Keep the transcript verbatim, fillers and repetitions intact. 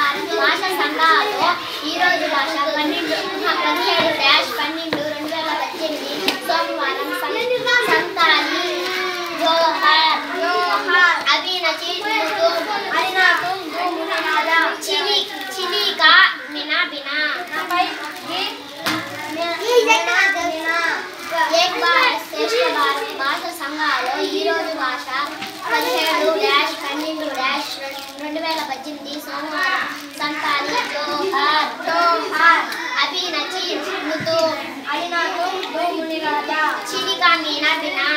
భాషా సంఘాలు ఈరోజు భాష పన్నెండు పదిహేడు డాష్ పన్నెండు రెండు వేల పద్దెనిమిది సోమవారం సంతాలి జోహార్ జోహార్ అభినచి అరినాతుం దుమునాదా చిలి చిలికా బినా బినా ఏక్ భారత్ శ్రేష్ఠ భారత్ భాషా సంఘాలు ఈరోజు భాష పదిహేడు డాష్ పన్నెండు డాష్ రెండు వేల పద్దెనిమిది సోమవారం సంతాలి జోహార్ జోహార్ అభినచి నుతు అరినాతుం దుమునాదా చిలికా మీనా బినా